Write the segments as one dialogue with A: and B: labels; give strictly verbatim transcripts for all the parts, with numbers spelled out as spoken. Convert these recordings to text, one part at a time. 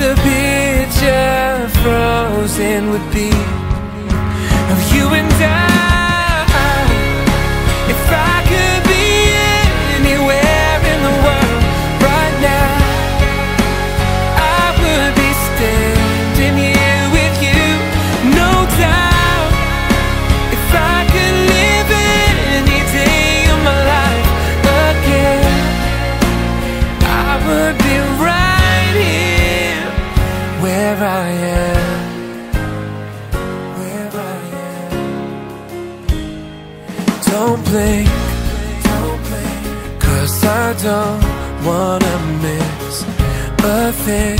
A: the picture frozen would be of you and I. If I could be anywhere in the world right now, I would be standing here with you, no doubt. If I could live any day of my life again, I would be right here where I am, where I am. Don't blink, don't blink, 'cause I don't wanna miss a thing.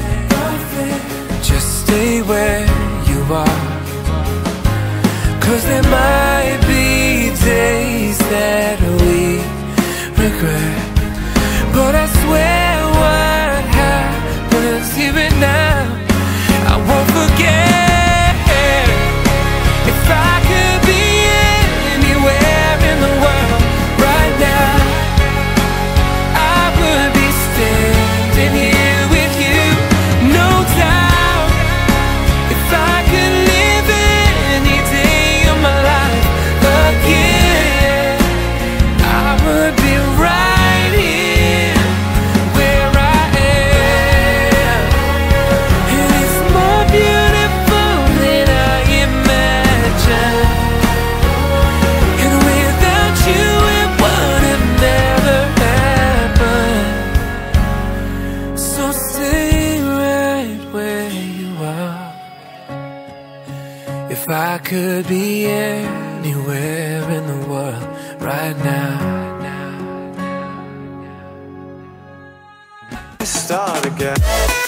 A: Just stay where you are, 'cause there might be days that we regret, but I swear what happens here and now, I won't forget. If I could be anywhere in the world right now, I would be standing here with you, no doubt. If I could live any day of my life again, I would be right here where I am. And it's more beautiful than I imagined, and without you it would have never happened. So stay right where you are. If I could be anywhere in the world right now,
B: Start again.